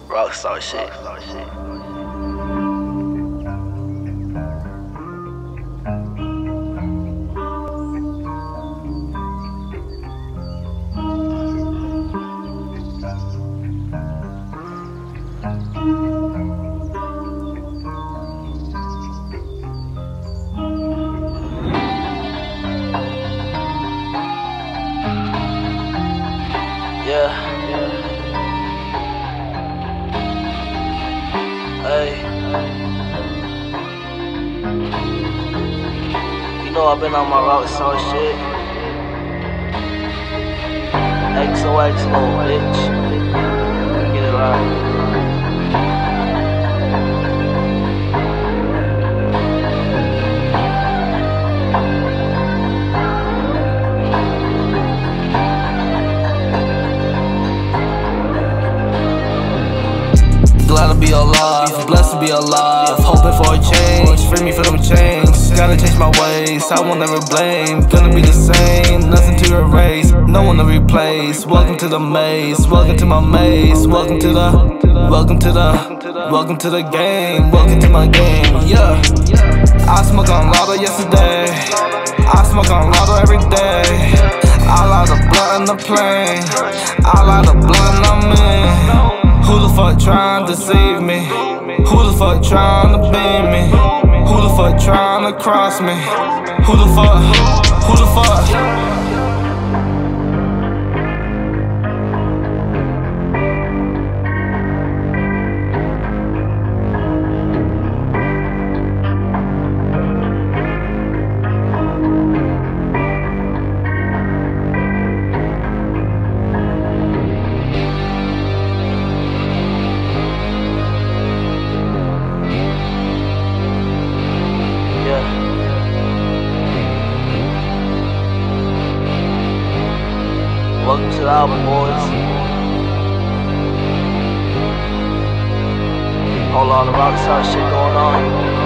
Rockstar shit. Yeah. Hey. You know I've been on my rockstar shit. XOX, little bitch. Get it right. Glad to be alive, blessed to be alive. Hoping for a change, free me from them chains. Gotta change my ways, I won't ever blame. Gonna be the same, nothing to erase, no one to replace. Welcome to the maze, welcome to my maze. Welcome to the game. Welcome to my game, yeah. I smoke on lotto yesterday, I smoke on lotto every day. I light a blunt in the plane, I light a blunt I'm in. Who the fuck trying to deceive me? Who the fuck trying to beat me? Who the fuck trying to cross me? Who the fuck? Who the fuck? Welcome to the album, boys. Whole lot of rockstar shit going on.